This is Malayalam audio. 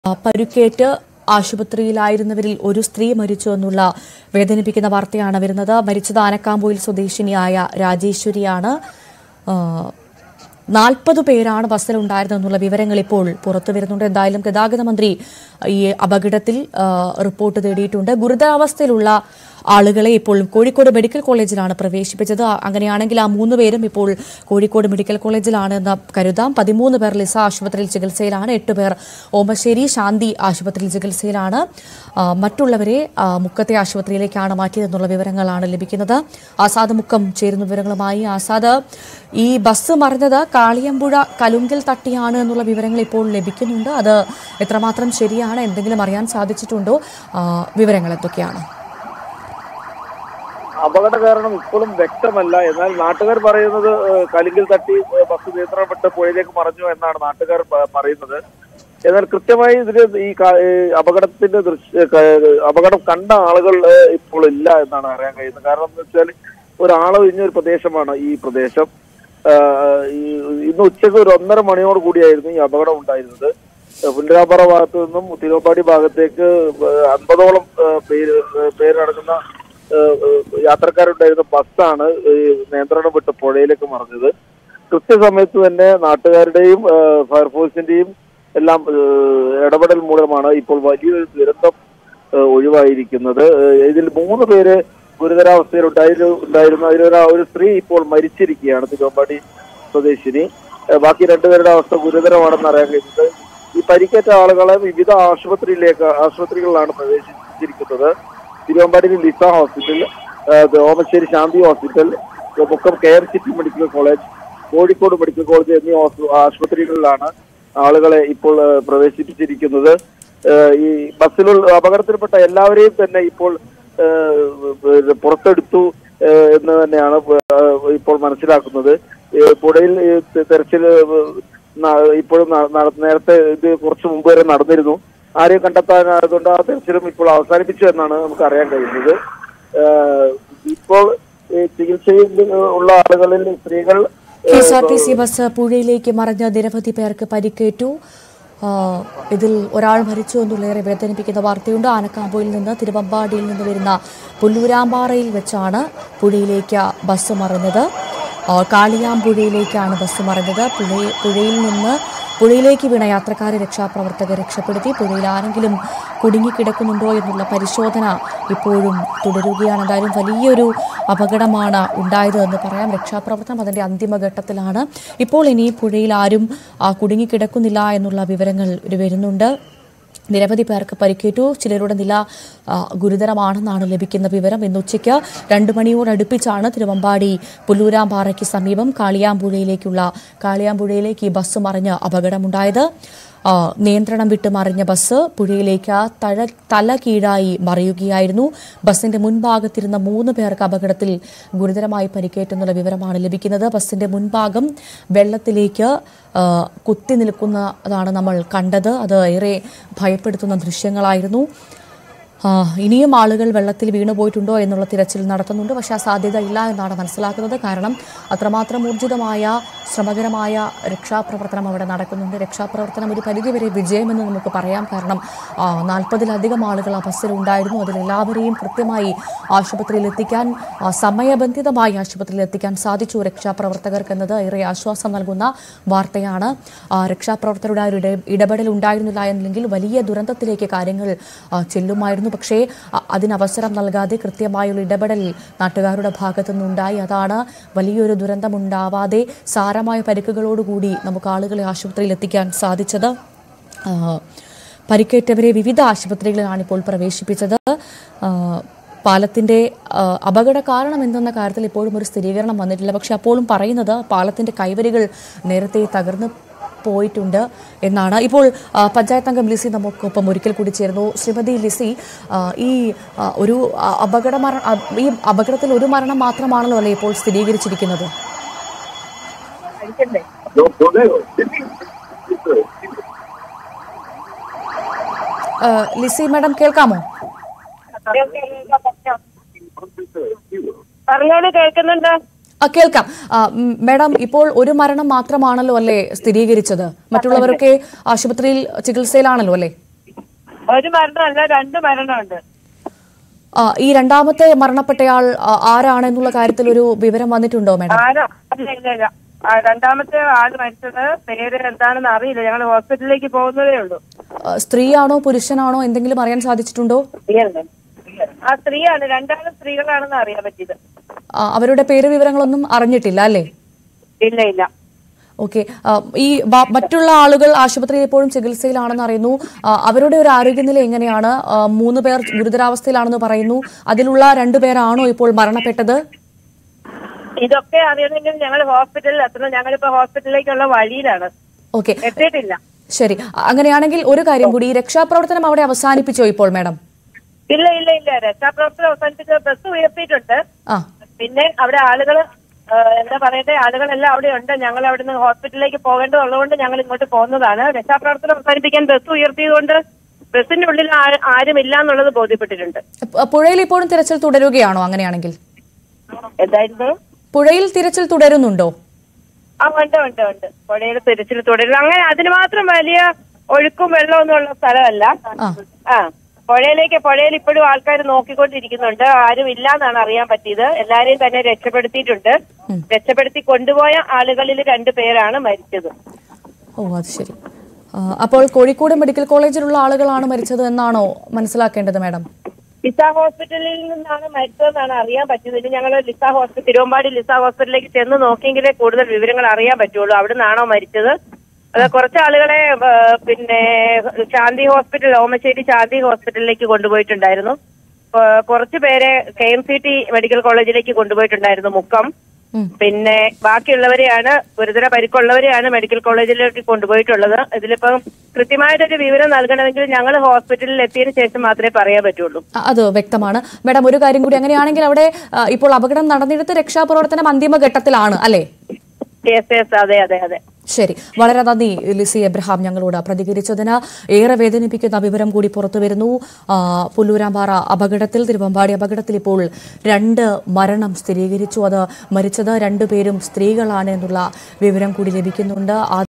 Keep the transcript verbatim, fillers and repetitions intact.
പരുക്കേറ്റ് ആശുപത്രിയിലായിരുന്നവരിൽ ഒരു സ്ത്രീ മരിച്ചു എന്നുള്ള വേദനിപ്പിക്കുന്ന വാർത്തയാണ് വരുന്നത്. മരിച്ചത് ആനക്കാംപൊയിൽ സ്വദേശിനിയായ രാജേശ്വരിയാണ്. നാൽപ്പത് പേരാണ് ബസ്സിലുണ്ടായിരുന്നെന്നുള്ള വിവരങ്ങൾ ഇപ്പോൾ പുറത്തു വരുന്നുണ്ട്. എന്തായാലും ഗതാഗത മന്ത്രി ഈ അപകടത്തിൽ റിപ്പോർട്ട് തേടിയിട്ടുണ്ട്. ഗുരുതരാവസ്ഥയിലുള്ള ആളുകളെ ഇപ്പോൾ കോഴിക്കോട് മെഡിക്കൽ കോളേജിലാണ് പ്രവേശിപ്പിച്ചത്. അങ്ങനെയാണെങ്കിൽ ആ മൂന്ന് പേരും ഇപ്പോൾ കോഴിക്കോട് മെഡിക്കൽ കോളേജിലാണെന്ന് കരുതാം. പതിമൂന്ന് പേർ ലിസ ആശുപത്രിയിൽ ചികിത്സയിലാണ്, എട്ട് പേർ ഓമശ്ശേരി ശാന്തി ആശുപത്രിയിൽ ചികിത്സയിലാണ്. മറ്റുള്ളവരെ മുക്കത്തെ ആശുപത്രിയിലേക്കാണ് മാറ്റിയതെന്നുള്ള വിവരങ്ങളാണ് ലഭിക്കുന്നത്. ആസാദ് മുക്കം ചേരുന്ന വിവരങ്ങളുമായി. ആസാദ്, ഈ ബസ് മറിഞ്ഞത് കാളിയമ്പുഴ കലുങ്കിൽ തട്ടിയാണ് എന്നുള്ള വിവരങ്ങൾ ഇപ്പോൾ ലഭിക്കുന്നുണ്ട്. അത് എത്രമാത്രം ശരിയാണ്? എന്തെങ്കിലും അറിയാൻ സാധിച്ചിട്ടുണ്ടോ? വിവരങ്ങൾ എന്തൊക്കെയാണ്? അപകട കാരണം ഇപ്പോഴും വ്യക്തമല്ല. എന്നാൽ നാട്ടുകാർ പറയുന്നത് കലുങ്കിൽ തട്ടി ബസ് നിയന്ത്രണം വിട്ട് പുഴയിലേക്ക് മറിഞ്ഞു എന്നാണ് നാട്ടുകാർ പറയുന്നത്. എന്നാൽ കൃത്യമായി ഇതിന് ഈ അപകടത്തിന്റെ ദൃശ്യ അപകടം കണ്ട ആളുകൾ ഇപ്പോൾ ഇല്ല എന്നാണ് അറിയാൻ കഴിയുന്നത്. കാരണം എന്ന് വെച്ചാൽ ഒരാളൊഴിഞ്ഞ ഒരു പ്രദേശമാണ് ഈ പ്രദേശം. ഇന്ന് ഉച്ചയ്ക്ക് ഒരു ഒന്നര മണിയോട് കൂടിയായിരുന്നു ഈ അപകടം ഉണ്ടായിരുന്നത്. പുല്ലരാമ്പാറ ഭാഗത്തു നിന്നും തിരുവമ്പാടി ഭാഗത്തേക്ക് അൻപതോളം പേര് പേരടങ്ങുന്ന യാത്രക്കാരുണ്ടായിരുന്ന ബസ്സാണ് നിയന്ത്രണം വിട്ട് പുഴയിലേക്ക് മറിഞ്ഞത്. കൃത്യസമയത്ത് തന്നെ നാട്ടുകാരുടെയും ഫയർഫോഴ്സിന്റെയും എല്ലാം ഇടപെടൽ മൂലമാണ് ഇപ്പോൾ വലിയൊരു ദുരന്തം ഒഴിവായിരിക്കുന്നത്. ഇതിൽ മൂന്ന് പേര് ഗുരുതരാവസ്ഥയിൽ ഉണ്ടായിരുന്നു. അതിലൊരു ഒരു സ്ത്രീ ഇപ്പോൾ മരിച്ചിരിക്കുകയാണ്, തിരുവമ്പാടി സ്വദേശിനി. ബാക്കി രണ്ടുപേരുടെ അവസ്ഥ ഗുരുതരമാണെന്ന് അറിയാൻ കഴിയുന്നത്. ഈ പരിക്കേറ്റ ആളുകളെ വിവിധ ആശുപത്രിയിലേക്ക് ആശുപത്രികളിലാണ് പ്രവേശിച്ചിരിക്കുന്നത്. തിരുവമ്പാടിയിൽ Lisa hospital, Omassery Shanthi hospital, Mukkam K M city medical college, Kozhikode medical college എന്നീ ആശുപത്രികളിലാണ് ആളുകളെ ഇപ്പോൾ പ്രവേശിപ്പിച്ചിരിക്കുന്നത്. ഈ ബസ്സിലുള്ള അപകടത്തിൽപ്പെട്ട എല്ലാവരെയും തന്നെ ഇപ്പോൾ പുറത്തെടുത്തു എന്ന് തന്നെയാണ് ഇപ്പോൾ മനസ്സിലാക്കുന്നത്. പുഴയിൽ തെരച്ചിൽ ഇപ്പോഴും നേരത്തെ ഇത് കുറച്ചു മുമ്പ് വരെ നടന്നിരുന്നു. ആരെയും കണ്ടെത്താനായതുകൊണ്ട് ആ തെരച്ചിലും ഇപ്പോൾ അവസാനിപ്പിച്ചു എന്നാണ് നമുക്ക് അറിയാൻ കഴിയുന്നത്. ഇപ്പോൾ ചികിത്സയിൽ ഉള്ള ആളുകളിൽ സ്ത്രീകൾ. K S R T C bus പുഴയിലേക്ക് മറിഞ്ഞ നിരവധി പേർക്ക് പരിക്കേറ്റു. ഇതിൽ ഒരാൾ മരിച്ചു എന്നുള്ളേറെ വേദനിപ്പിക്കുന്ന വാർത്തയുണ്ട്. ആനക്കാംപൊയിൽ നിന്ന് തിരുവമ്പാടിയിൽ നിന്ന് വരുന്ന പുല്ലൂരാമ്പാറയിൽ വെച്ചാണ് പുഴയിലേക്ക് ബസ് മറിഞ്ഞത്. കാളിയാമ്പുഴയിലേക്കാണ് ബസ് മറിഞ്ഞത്. പുഴ പുഴയിൽ നിന്ന് പുഴയിലേക്ക് വീണ യാത്രക്കാരെ രക്ഷാപ്രവർത്തകർ രക്ഷപ്പെടുത്തി. പുഴയിൽ ആരെങ്കിലും കുടുങ്ങിക്കിടക്കുന്നുണ്ടോ എന്നുള്ള പരിശോധന ഇപ്പോഴും തുടരുകയാണ്. എന്തായാലും വലിയൊരു അപകടമാണ് ഉണ്ടായത് എന്ന് പറയാം. രക്ഷാപ്രവർത്തനം അതിൻ്റെ അന്തിമഘട്ടത്തിലാണ്. ഇപ്പോൾ ഇനി പുഴയിൽ ആരും കുടുങ്ങിക്കിടക്കുന്നില്ല എന്നുള്ള വിവരങ്ങൾ വരുന്നുണ്ട്. നിരവധി പേർക്ക് പരിക്കേറ്റു. ചിലരുടെ നില ഗുരുതരമാണെന്നാണ് ലഭിക്കുന്ന വിവരം. ഇന്ന് ഉച്ചയ്ക്ക് രണ്ടു മണിയോടടുപ്പിച്ചാണ് തിരുവമ്പാടി പുല്ലൂരാമ്പാറയ്ക്ക് സമീപം കാളിയാമ്പുഴയിലേക്കുള്ള കാളിയാമ്പുഴയിലേക്ക് ഈ ബസ് മറിഞ്ഞ് അപകടമുണ്ടായത്. നിയന്ത്രണം വിട്ട് മറിഞ്ഞ ബസ് പുഴയിലേക്ക് തഴ തല കീഴായി മറിയുകയായിരുന്നു. ബസിന്റെ മുൻഭാഗത്തിരുന്ന മൂന്ന് പേർക്ക് അപകടത്തിൽ ഗുരുതരമായി പരിക്കേറ്റെന്നുള്ള വിവരമാണ് ലഭിക്കുന്നത്. ബസിന്റെ മുൻഭാഗം വെള്ളത്തിലേക്ക് കുത്തി നിൽക്കുന്നതാണ് നമ്മൾ കണ്ടത്. അത് ഏറെ ഭയപ്പെടുത്തുന്ന ദൃശ്യങ്ങളായിരുന്നു. ഇനിയും ആളുകൾ വെള്ളത്തിൽ വീണുപോയിട്ടുണ്ടോ എന്നുള്ള തിരച്ചിൽ നടത്തുന്നുണ്ട്. പക്ഷേ ആ സാധ്യത ഇല്ല എന്നാണ് മനസ്സിലാക്കുന്നത്. കാരണം അത്രമാത്രം ഊർജിതമായ ശ്രമകരമായ രക്ഷാപ്രവർത്തനം അവിടെ നടക്കുന്നുണ്ട്. രക്ഷാപ്രവർത്തനം ഒരു പരിധിവരെ വിജയമെന്ന് നമുക്ക് പറയാം. കാരണം നാൽപ്പതിലധികം ആളുകൾ ആ ബസ്സിലുണ്ടായിരുന്നു. അതിലെല്ലാവരെയും കൃത്യമായി ആശുപത്രിയിൽ എത്തിക്കാൻ, സമയബന്ധിതമായി ആശുപത്രിയിൽ എത്തിക്കാൻ സാധിച്ചു രക്ഷാപ്രവർത്തകർക്ക് എന്നത് ഏറെ ആശ്വാസം നൽകുന്ന വാർത്തയാണ്. രക്ഷാപ്രവർത്തകരുടെ ഒരു ഇടപെടൽ ഉണ്ടായിരുന്നില്ല എന്നെങ്കിൽ വലിയ ദുരന്തത്തിലേക്ക് കാര്യങ്ങൾ ചെല്ലുമായിരുന്നു. പക്ഷേ അതിനവസരം നൽകാതെ കൃത്യമായുള്ള ഇടപെടൽ നാട്ടുകാരുടെ ഭാഗത്തു നിന്നുണ്ടായി. അതാണ് വലിയൊരു ദുരന്തമുണ്ടാവാതെ സാരമായ പരിക്കുകളോടുകൂടി നമുക്ക് ആളുകളെ ആശുപത്രിയിൽ എത്തിക്കാൻ സാധിച്ചത്. പരിക്കേറ്റവരെ വിവിധ ആശുപത്രികളിലാണ് ഇപ്പോൾ പ്രവേശിപ്പിച്ചത്. പാലത്തിന്റെ അപകട കാരണം എന്തെന്ന കാര്യത്തിൽ ഇപ്പോഴും ഒരു സ്ഥിരീകരണം വന്നിട്ടില്ല. പക്ഷെ അപ്പോഴും പറയുന്നത് പാലത്തിന്റെ കൈവരികൾ നേരത്തെ തകർന്ന് പോയിട്ടുണ്ട് എന്നാണ്. ഇപ്പോൾ പഞ്ചായത്ത് അംഗം ലിസി നമുക്കൊപ്പം ഒരിക്കൽ കൂടി ചേർന്നു. ശ്രീമതി ലിസി, ഈ ഒരു അപകട ഈ അപകടത്തിൽ ഒരു മരണം മാത്രമാണല്ലോ അല്ലേ ഇപ്പോൾ സ്ഥിരീകരിച്ചിരിക്കുന്നത്? ലിസി മാഡം കേൾക്കാമോ? കേൾക്കുന്നുണ്ട്. കേൾക്കാം മാഡം. ഇപ്പോൾ ഒരു മരണം മാത്രമാണല്ലോ അല്ലേ സ്ഥിരീകരിച്ചത്? മറ്റുള്ളവരൊക്കെ ആശുപത്രിയിൽ ചികിത്സയിലാണല്ലോ അല്ലേ? ഒരു മരണമല്ല, രണ്ട് മരണമുണ്ട്. ആ, ഈ രണ്ടാമത്തെ മരണപ്പെട്ടയാൾ ആ, ആരാണെന്നുള്ള കാര്യത്തിൽ ഒരു വിവരം വന്നിട്ടുണ്ടോ മാഡം? ആരോ ഇല്ല ഇല്ല ഇല്ല ആ, രണ്ടാമത്തെ ആള് മരിച്ചത് പേര് എന്താണെന്ന് അറിയില്ല. ഞങ്ങൾ ഹോസ്പിറ്റലിലേക്ക് പോകുന്നതേ ഉള്ളൂ. ആ, സ്ത്രീയാണോ പുരുഷനാണോ എന്തെങ്കിലും അറിയാൻ സാധിച്ചിട്ടുണ്ടോ? ആ സ്ത്രീയാണ്, രണ്ടാളും സ്ത്രീകളാണെന്ന് അറിയാൻ പറ്റിയത്. ആ, അവരുടെ പേര് വിവരങ്ങളൊന്നും അറിഞ്ഞിട്ടില്ല അല്ലേ? ഇല്ല ഇല്ല. ഓക്കെ. ഈ ബ- മറ്റുള്ള ആളുകൾ ആശുപത്രിയിൽ ഇപ്പോഴും ചികിത്സയിലാണെന്ന് അറിയുന്നു. ആ, അവരുടെ ഒരു ആരോഗ്യനില എങ്ങനെയാണ്? ആ, മൂന്ന് പേർ ഗുരുതരാവസ്ഥയിലാണെന്ന് പറയുന്നു. അതിലുള്ള രണ്ടുപേരാണോ ഇപ്പോൾ മരണപ്പെട്ടത്? ഇതൊക്കെ അറിയണമെങ്കിൽ ഞങ്ങൾ ഹോസ്പിറ്റലിൽ എത്തണം. ഞങ്ങളിപ്പോ ഹോസ്പിറ്റലിലേക്കുള്ള വഴിയിലാണ്, ഓക്കെ, എത്തിയിട്ടില്ല. ശരി. അങ്ങനെയാണെങ്കിൽ ഒരു കാര്യം കൂടി, ഈ രക്ഷാപ്രവർത്തനം അവിടെ അവസാനിപ്പിച്ചോ ഇപ്പോൾ മാഡം? ഇല്ല ഇല്ല ഇല്ല രക്ഷാപ്രവർത്തനം അവസാനിപ്പിച്ച ബസ് ഉയർത്തിയിട്ടുണ്ട്. ആ, പിന്നെ അവിടെ ആളുകള് എന്താ പറയട്ടെ, ആളുകളെല്ലാം അവിടെ ഉണ്ട്. ഞങ്ങൾ അവിടെ നിന്ന് ഹോസ്പിറ്റലിലേക്ക് പോകേണ്ടതുള്ളതുകൊണ്ട് ഞങ്ങൾ ഇങ്ങോട്ട് പോകുന്നതാണ്. രക്ഷാപ്രവർത്തനം അവസാനിപ്പിക്കാൻ ബസ് ഉയർത്തിയതുകൊണ്ട് ബസിന്റെ ഉള്ളിൽ ആ- ആരുമില്ല എന്നുള്ളത് ബോധ്യപ്പെട്ടിട്ടുണ്ട്. പ- പുഴയിൽ ഇപ്പോഴും തിരച്ചിൽ തുടരുകയാണോ? അങ്ങനെയാണെങ്കിൽ എന്തായിരുന്നു? പുഴയിൽ തിരച്ചിൽ തുടരുന്നുണ്ടോ? ആ ഉണ്ട് ഉണ്ട് ഉണ്ട് പുഴയിൽ തിരച്ചിൽ തുടരുന്നു. അങ്ങനെ അതിന് മാത്രം വലിയ ഒഴുക്കും വെള്ളമൊന്നും ഉള്ള സ്ഥലമല്ല. ആ, ആ പുഴയിലേക്ക് പുഴയിൽ ഇപ്പോഴും ആൾക്കാർ നോക്കിക്കൊണ്ടിരിക്കുന്നുണ്ട്. ആരും ഇല്ല എന്നാണ് അറിയാൻ പറ്റിയത്. എല്ലാരെയും തന്നെ രക്ഷപ്പെടുത്തിയിട്ടുണ്ട്. രക്ഷപ്പെടുത്തി കൊണ്ടുപോയ ആളുകളിൽ രണ്ടു പേരാണ് മരിച്ചത്. ഓ അത് ശരി. ആ, അപ്പോൾ കോഴിക്കോട് മെഡിക്കൽ കോളേജിലുള്ള ആളുകളാണ് മരിച്ചത് എന്നാണോ മനസ്സിലാക്കേണ്ടത് മാഡം? ലിസ ഹോസ്പിറ്റലിൽ നിന്നാണ് മരിച്ചതെന്നാണ് അറിയാൻ പറ്റിയത്. ഇനി ഞങ്ങൾ ലിസ ഹോസ്പിറ്റൽ തിരുവമ്പാടി ലിസ ഹോസ്പിറ്റലിലേക്ക് ചെന്ന് നോക്കിയെങ്കിലേ കൂടുതൽ വിവരങ്ങൾ അറിയാൻ പറ്റുള്ളൂ. അവിടെ നിന്നാണോ മരിച്ചത്? അത് കുറച്ച് ആളുകളെ പിന്നെ ശാന്തി ഹോസ്പിറ്റൽ, ഓമശ്ശേരി ശാന്തി ഹോസ്പിറ്റലിലേക്ക് കൊണ്ടുപോയിട്ടുണ്ടായിരുന്നു. കുറച്ചു പേരെ K M C T medical കോളേജിലേക്ക് കൊണ്ടുപോയിട്ടുണ്ടായിരുന്നു, മുക്കം. പിന്നെ ബാക്കിയുള്ളവരെയാണ്, ഗുരുതര പരിക്കുള്ളവരെയാണ് മെഡിക്കൽ കോളേജിലേക്ക് കൊണ്ടുപോയിട്ടുള്ളത്. ഇതിലിപ്പം കൃത്യമായിട്ടൊരു വിവരം നൽകണമെങ്കിൽ ഞങ്ങൾ ഹോസ്പിറ്റലിൽ എത്തിയതിനു ശേഷം മാത്രമേ പറയാൻ പറ്റുള്ളൂ. അത് വ്യക്തമാണ് മാഡം. ഒരു കാര്യം കൂടി, അങ്ങനെയാണെങ്കിൽ അവിടെ ആ, ഇപ്പോൾ അപകടം നടന്നിടത്ത് രക്ഷാപ്രവർത്തനം അന്തിമഘട്ടത്തിലാണ് അല്ലേ? യെസ് യെസ് അതെ അതെ അതെ ശരി, വളരെ നന്ദി ലിസി എബ്രഹാം ഞങ്ങളോട് പ്രതികരിച്ചതിന്. ഏറെ വേദനിപ്പിക്കുന്ന വിവരം കൂടി പുറത്തു വരുന്നു. ആ, പുല്ലൂരാമ്പാറ അപകടത്തിൽ, തിരുവമ്പാടി അപകടത്തിൽ ഇപ്പോൾ രണ്ട് മരണം സ്ഥിരീകരിച്ചു. അത് മരിച്ചത് രണ്ടുപേരും സ്ത്രീകളാണ് എന്നുള്ള വിവരം കൂടി ലഭിക്കുന്നുണ്ട്.